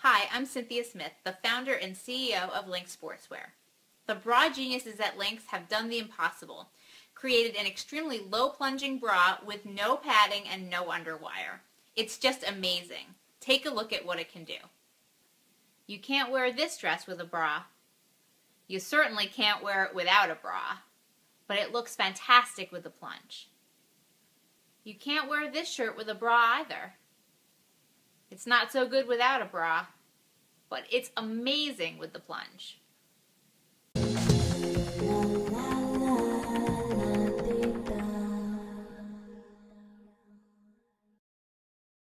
Hi, I'm Cynthia Smith, the founder and CEO of Lynx Sportswear. The bra geniuses at Lynx have done the impossible, created an extremely low plunging bra with no padding and no underwire. It's just amazing. Take a look at what it can do. You can't wear this dress with a bra. You certainly can't wear it without a bra, but it looks fantastic with the plunge. You can't wear this shirt with a bra either. It's not so good without a bra, but it's amazing with the plunge.